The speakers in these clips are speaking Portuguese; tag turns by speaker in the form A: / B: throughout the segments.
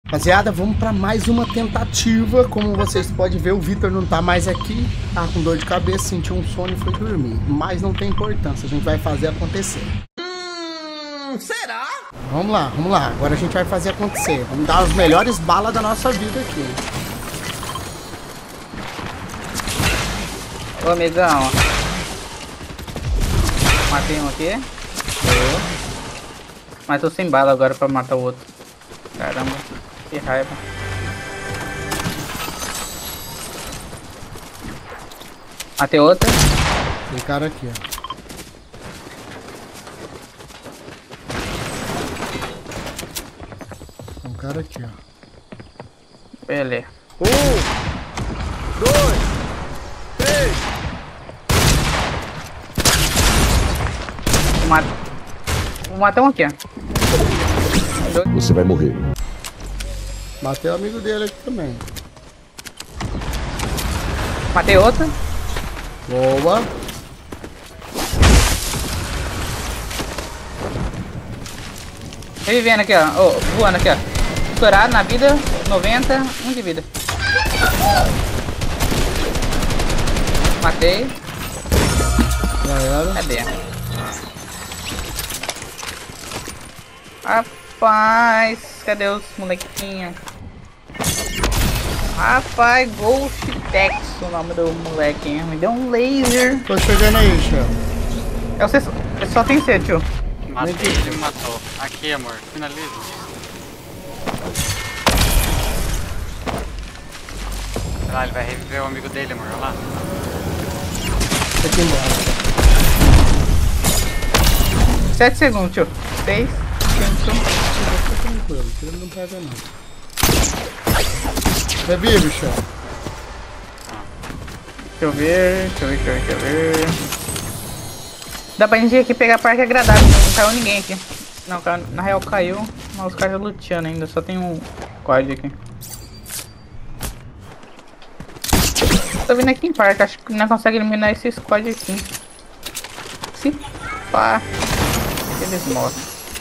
A: Rapaziada, vamos para mais uma tentativa. Como vocês podem ver, o Vitor não tá mais aqui. Tá com dor de cabeça, sentiu um sono e foi dormir. Mas não tem importância, a gente vai fazer acontecer.
B: Será?
A: Vamos lá, vamos lá. Agora a gente vai fazer acontecer. Vamos dar as melhores balas da nossa vida aqui.
C: Ô, amigão. Matei um aqui. Mas tô sem bala agora pra matar o outro. Caramba, que raiva. Matei outra.
A: Tem cara aqui, ó. Tem um cara aqui, ó.
C: Beleza.
B: 1, 2, 3.
C: Vou matar um aqui, ó.
D: Você vai morrer.
A: Matei o amigo dele aqui também.
C: Matei outra.
A: Boa.
C: Revivendo aqui, ó. Oh, voando aqui, ó. Estourado na vida. 90. 1 de vida. Matei.
A: Já era.
C: Cadê? Rapaz, cadê os molequinhos? Rapaz, Ghost Tex, o nome do moleque. Me deu um laser.
A: Tô chegando aí, chefe.
C: Eu só tenho C, tio.
E: Matei, ele me matou. Aqui, amor, finaliza. Olha lá, ele vai reviver o amigo dele, amor, olha lá.
A: Aqui embora.
C: 7 segundos, tio. 6, 5.
A: Tranquilo, ele não pega não. Revive, chefe.
C: Deixa eu ver. Dá pra gente ir aqui pegar a parte agradável, não caiu ninguém aqui. Não, na real caiu, mas os caras estão luteando ainda, só tem um quad aqui. Tô vindo aqui em parque, acho que não consegue eliminar esse squad aqui. Se pá, eles morrem.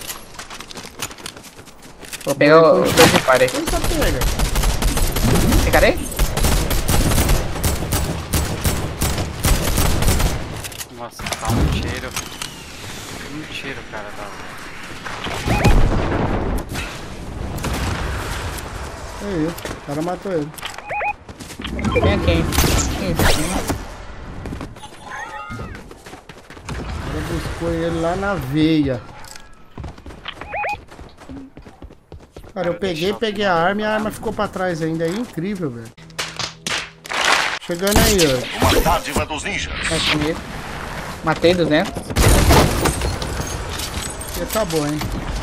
C: Vou pegar o dois de par aí. Tem cara aí?
E: Nossa, tá um tiro. Um tiro, cara, tá.
A: Aí, o cara matou ele.
C: Vem aqui, hein?
A: Ela buscou ele lá na veia. Cara, eu peguei a arma e a arma ficou pra trás ainda. É incrível, velho. Chegando aí, ó.
D: Uma dádiva dos ninjas.
C: Matei 200.
A: E acabou, hein.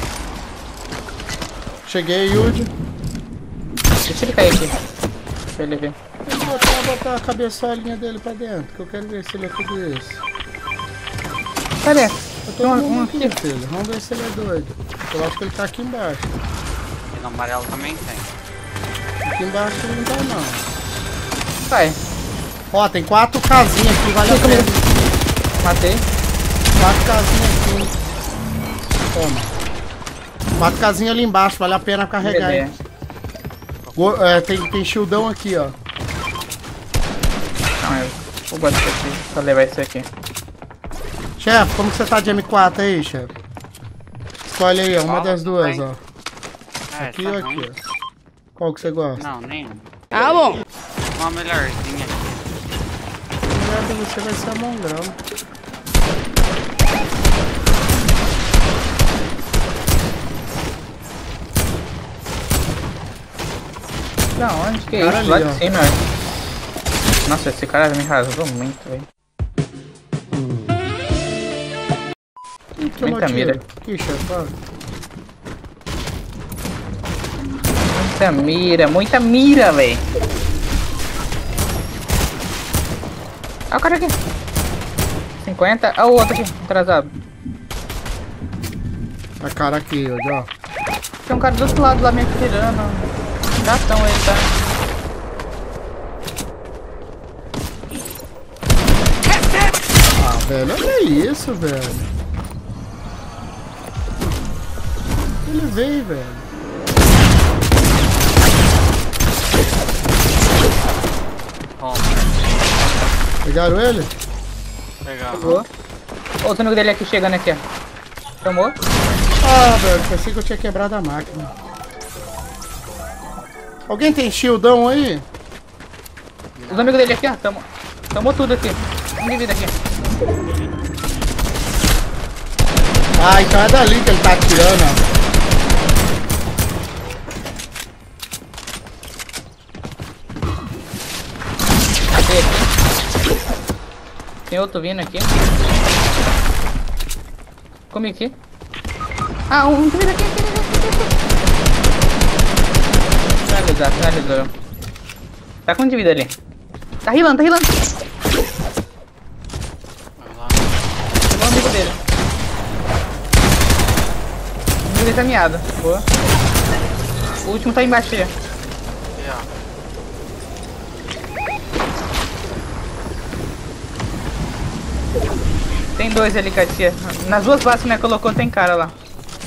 A: Cheguei, Yudi.
C: Deixa ele cair aqui. Pra ele ver.
A: Vou botar a cabeçolinha dele pra dentro, que eu quero ver se ele é tudo isso.
C: Cadê?
A: Eu tô
C: Tem
A: com
C: um
A: um
C: aqui.
A: aqui, filho. Vamos ver se ele é doido. Eu acho que ele tá aqui embaixo.
E: E no amarelo também tem.
A: Aqui embaixo ele não tá, não.
C: Vai.
A: Ó, tem 4 casinhas aqui, vale a pena.
C: Matei.
A: 4 casinhas aqui. Toma. 4 casinhas ali embaixo, vale a pena carregar, hein. Tem shieldão aqui, ó.
C: Não, eu vou botar isso aqui pra levar isso aqui.
A: Chefe, como que você tá de M4 aí, chefe? Escolhe aí, ó, uma das duas, ó.
E: É,
A: Aqui
E: tá
A: ou
E: ruim.
A: aqui, ó? Qual que você gosta?
E: Não, nenhum.
B: Ah, bom.
E: Uma melhorzinha aqui.
A: Melhor pra você vai ser a mongrão.
C: Da onde que é
A: Cara
C: isso? Lá
A: ali,
C: de
A: ó.
C: cima, velho. Nossa, esse cara me rasgou muito, velho. Muita mira.
A: Aqui, chefe, ó.
C: Muita mira, velho. Olha o cara aqui. 50. Olha o outro aqui, atrasado.
A: A cara aqui, ó.
C: Tem um cara do outro lado lá me atirando. Gatão ele, tá?
A: Ah, velho, olha isso, velho. Ele veio, velho. Pegaram ele?
E: Pegamos.
C: Pegou. Ó, o amigo dele aqui chegando aqui, ó. Tomou.
A: Ah, velho, pensei que eu tinha quebrado a máquina. Alguém tem shieldão aí?
C: Os amigos dele aqui, ó. Tomou tudo aqui. Um de vida aqui.
A: Ah, então é dali que ele tá atirando, ó.
C: Matei aqui. Tem outro vindo aqui. Comi aqui. Ah, um de vida aqui. Finalizou. Tá com um de vida ali. Tá rilando.
E: Vamos lá.
C: Chegou o amigo dele. O amigo dele tá miado. Boa. O último tá embaixo aí.
E: Aqui, ó.
C: Tem dois ali, Katia. Nas duas bases que nós colocou tem cara lá.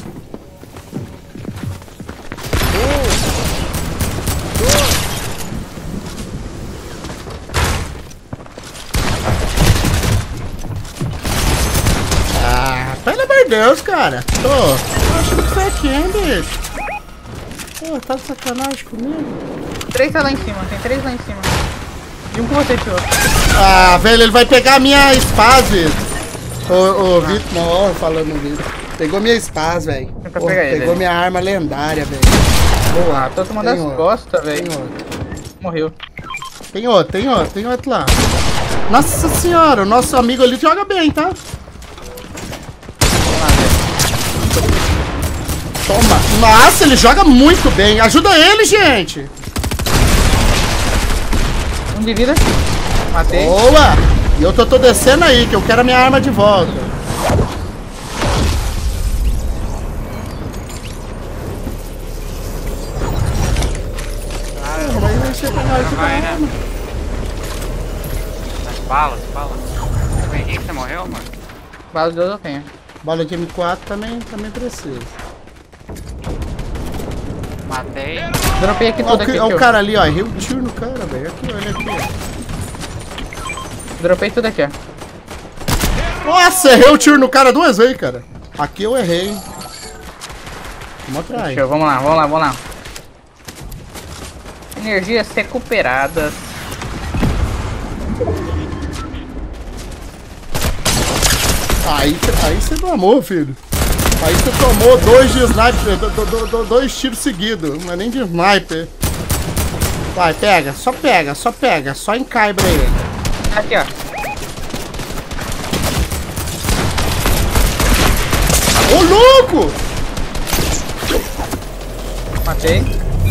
A: Ah, pelo amor de Deus, cara. Tô achando que foi aqui, hein, bicho. Pô, tá de sacanagem comigo.
C: Três tá lá em cima, tem três lá em cima. E um com você, tio.
A: Ah, velho, ele vai pegar a minha Spaz. Ô, Vitor, não, falando no Vitor. Pegou minha Spaz, velho.
C: É pra pegar ele,
A: pegou
C: né?
A: minha arma lendária, velho.
C: Ah, tô tomando as costas, velho. Morreu.
A: Tem outro lá. Nossa senhora, o nosso amigo ali joga bem, tá?
C: Vamos lá, velho.
A: Toma. Nossa, ele joga muito bem. Ajuda ele, gente.
C: Um de vida. Matei.
A: Boa. E eu tô descendo aí, que eu quero a minha arma de volta.
E: Vai, né? As balas. Por que você morreu, mano?
C: Bala de Deus eu tenho.
A: Bala de M4 também precisa.
E: Matei.
C: Dropei aqui tudo aqui,
A: Olha o
C: tio.
A: cara ali, ó. Errei o tiro no cara, velho. Aqui, olha aqui,
C: Dropei tudo aqui, ó.
A: ó. Nossa, errei o tiro no cara duas vezes, cara. Aqui eu errei. Vamos atrás.
C: Show, vamos lá. Energias recuperadas.
A: Aí você tomou, filho. Aí você tomou dois de sniper, dois tiros seguidos. Não é nem de sniper. Vai, pega. Só encaibra ele.
C: Aqui, ó.
A: Ô, louco!
C: Matei.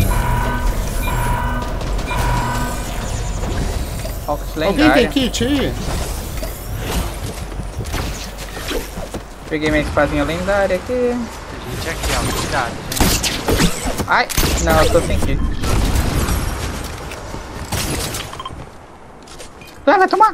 C: Fox
A: Alguém tem
C: lendária.
A: kit aí?
C: Peguei minha espazinha lendária aqui.
E: Gente, aqui, ó. Cuidado, gente.
C: Ai, não, eu tô sem kit. Vai tomar.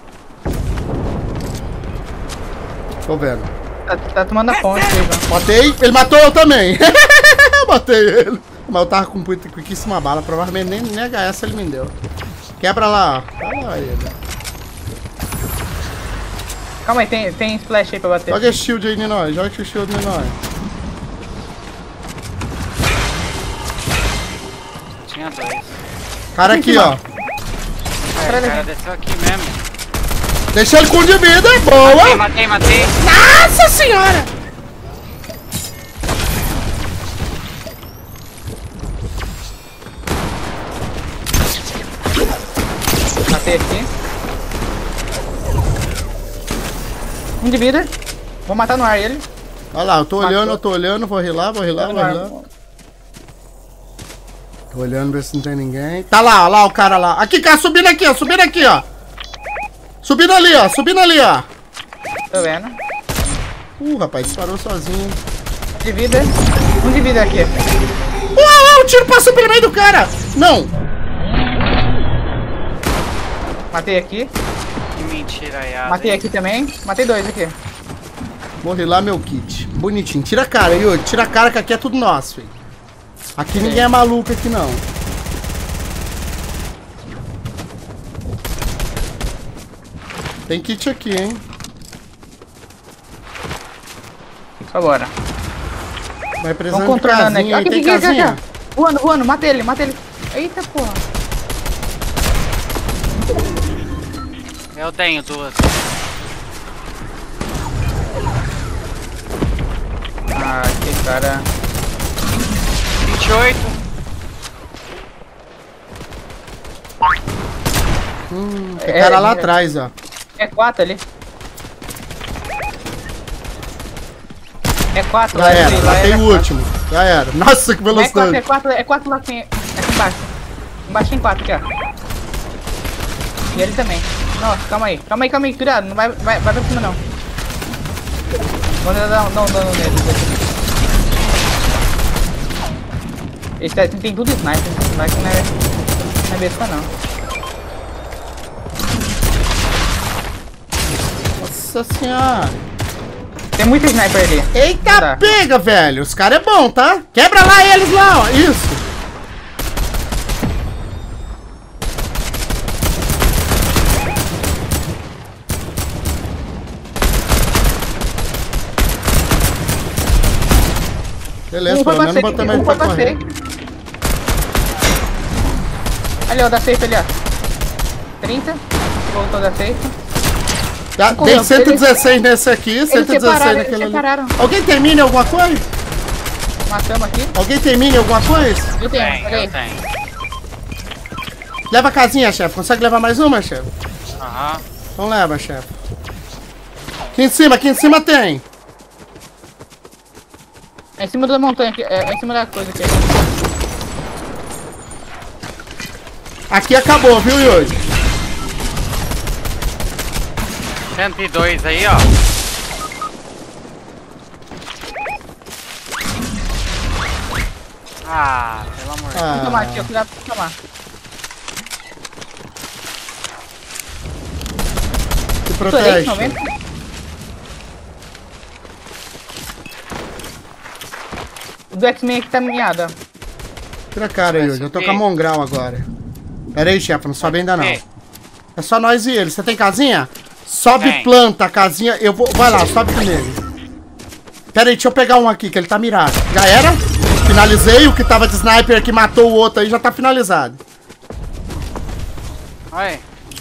A: Tô vendo.
C: Tá tomando a fonte aí, João.
A: Matei, ele matou eu também. Matei ele. Mas eu tava com pouquíssima bala, provavelmente nem HS ele me deu. Quebra lá, ó. Olha lá ele.
C: Calma aí, tem splash aí pra bater.
A: Joga esse shield aí em nós, joga esse shield em nós.
E: Tinha dois.
A: Cara aqui, ó.
E: É, o cara desceu aqui mesmo.
A: Deixa ele com de vida, boa.
E: Matei.
A: Nossa senhora!
C: Matei aqui. Um de vida. Vou matar no ar ele.
A: Olha lá, eu tô olhando, vou rilar. Tô olhando, ver se não tem ninguém. Tá lá, olha lá o cara lá. Aqui, cara, subindo aqui, ó. Subindo ali, ó.
C: Tô vendo.
A: Rapaz, disparou sozinho.
C: De vida. Um de vida aqui.
A: O tiro passou pelo meio do cara. Não.
C: Matei aqui.
E: Que mentira aí.
C: Matei aqui também. Matei dois aqui.
A: Vou rilar meu kit. Bonitinho. Tira a cara, Yuri. Tira a cara que aqui é tudo nosso, filho. Aqui ninguém é maluco aqui, não. Tem kit aqui, hein?
C: Só bora.
A: Vai precisar
C: Vamos
A: de
C: contornando aqui.
A: casinha. Aí
C: Aqui,
A: tem
C: aqui, aqui,
A: casinha?
C: aqui. Voando, voando. Mata ele, mata ele. Eita, porra.
E: Eu tenho 2.
C: Ah, que cara.
E: 28.
A: Tem cara lá atrás, ó.
C: É 4 ali. É 4
A: Já era, matei o último. Já era. Nossa, que velocidade.
C: É 4 lá tem. Aqui embaixo. Embaixo tem 4 aqui, ó. E ele também. Nossa, calma aí. Calma aí, cuidado. Não vai pra cima não. Vamos dar um dano nele. Esse tem tudo sniper. Sniper não é besta não.
A: Nossa senhora.
C: Tem muito sniper ali.
A: Eita,
C: Tá.
A: pega, velho. Os caras é bom, tá? Quebra lá eles lá, ó. Isso. Beleza, pelo menos botamos ele pra correr.
C: Ali, ó, da safe ali, ó. 30. Voltou da safe.
A: Tá, tem 116 nesse aqui, 116 naquele ali.
C: Separaram.
A: Alguém tem mini alguma coisa?
C: Matamos aqui.
A: Alguém tem mini alguma coisa?
C: Eu tenho, peraí.
E: Eu tenho.
A: Leva a casinha, chefe. Consegue levar mais uma, chefe?
E: Aham.
A: Então leva, chefe. Aqui em cima tem.
C: É em cima da montanha aqui, é em cima da coisa aqui.
A: Aqui acabou, viu, Yuri?
E: 102 aí, ó. Ah, pelo amor de Deus.
C: Vou tomar aqui, ó, cuidado pra tomar.
A: Se protege.
C: 90. O do X-Men aqui tá miado, ó.
A: Tira a cara, Yuri. Eu tô com a Mongrau agora. Pera aí, chefe. Não sobe ainda, não. É só nós e ele. Você tem casinha? Sobe,
E: Tem.
A: planta a casinha. Eu vou... Vai lá, sobe primeiro. Pera aí, deixa eu pegar um aqui, que ele tá mirado. Já era? Finalizei. O que tava de sniper que matou o outro aí já tá finalizado.
E: Oi.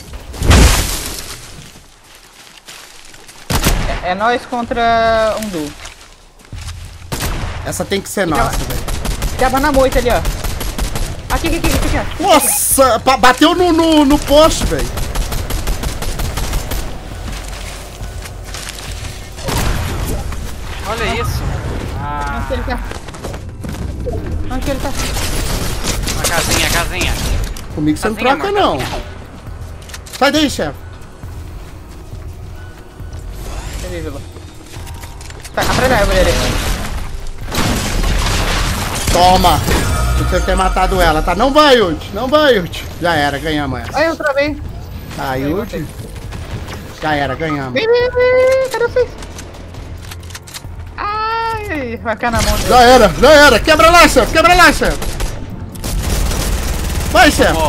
C: É nós contra um duo.
A: Essa tem que ser nossa, velho.
C: Tava na moita ali, ó. Aqui, ó.
A: Nossa! Bateu no poste, velho.
E: Olha isso. Ah,
C: Onde que ele tá? Onde que ele tá?
E: a casinha.
A: Comigo você não
E: Casinha,
A: troca,
E: amor,
A: não.
E: casinha.
A: Sai daí, chefe.
C: Cadê, Vila? Tá, atrás da árvore ali.
A: Toma. Você ter matado ela, tá? Não vai, Yuri. Não vai, Yuri. Já era, ganhamos essa.
C: Ai, eu travei.
A: Tá, Yuri. Já era, ganhamos.
C: Vem, cadê vocês? Ai, vai ficar na mão dele.
A: Já era. Quebra lá, chefe. Vai, chefe.
E: Pô,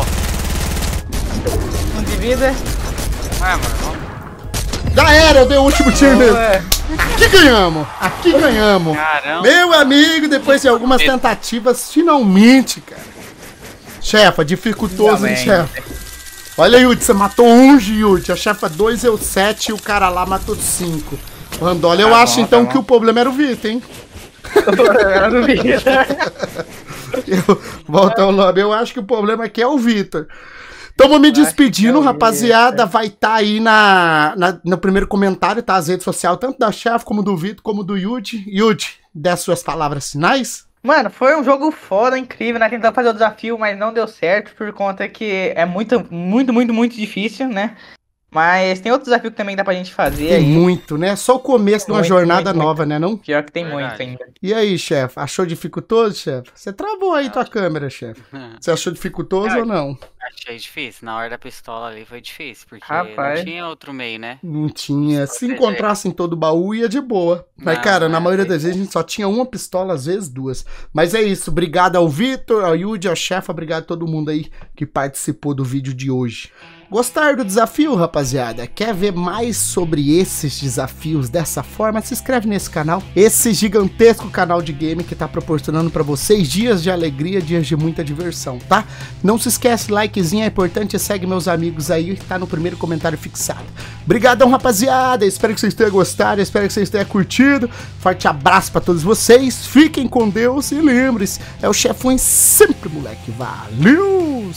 C: Um de vida.
E: vai, mano. Vamos.
A: Já era, eu dei o último tiro nele.
C: Boa.
A: Aqui ganhamos.
E: Caramba.
A: Meu amigo, depois de algumas tentativas, finalmente, cara. Chefa, dificultoso, hein, chefe? Olha, Yuri, você matou um, Yuri. A chefa 2, eu 7 e o cara lá matou 5. Randolli, eu acho então que o problema era o Vitor, hein?
C: Era do vida.
A: Voltando ao lobby, eu acho que o problema aqui é o Vitor. Então vou me despedindo, rapaziada. Vai estar aí no primeiro comentário, tá? As redes sociais, tanto da chefe, como do Vitor, como do Yudi. Yudi, dê as suas palavras finais.
C: Mano, foi um jogo foda, incrível, né? Tentando fazer o desafio, mas não deu certo, por conta que é muito difícil, né? Mas tem outro desafio que também dá pra gente fazer
A: Tem
C: aí.
A: muito, né? Só o começo de uma
C: Muito,
A: jornada
C: muito,
A: nova, né, não?
C: Pior que tem
E: Verdade.
C: muito ainda.
A: E aí, chefe? Achou dificultoso, chefe? Você travou aí tua câmera, chefe. Você achou dificultoso ou não?
E: Achei difícil. Na hora da pistola ali foi difícil, porque
C: Rapaz.
E: não tinha outro meio, né?
A: Não tinha. Se
E: Proteger.
A: encontrasse em todo baú, ia de boa. Mas,
E: Não,
A: cara, na
E: é,
A: maioria
E: foi
A: das vezes a gente só tinha uma pistola, às vezes duas. Mas é isso. Obrigado ao Vitor, ao Yudi, ao chefe. Obrigado a todo mundo aí que participou do vídeo de hoje. Gostaram do desafio, rapaziada? Quer ver mais sobre esses desafios dessa forma? Se inscreve nesse canal, esse gigantesco canal de game que tá proporcionando pra vocês dias de alegria, dias de muita diversão, tá? Não se esquece, likezinho é importante, segue meus amigos aí, tá no primeiro comentário fixado. Obrigadão, rapaziada, espero que vocês tenham gostado, espero que vocês tenham curtido. Forte abraço pra todos vocês, fiquem com Deus e lembre-se, é o Chefões sempre, moleque. Valeu!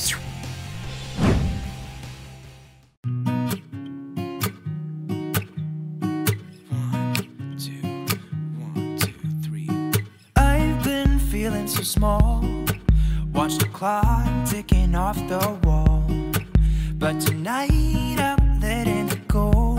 F: So small, watch the clock ticking off the wall, but tonight I'm letting it go.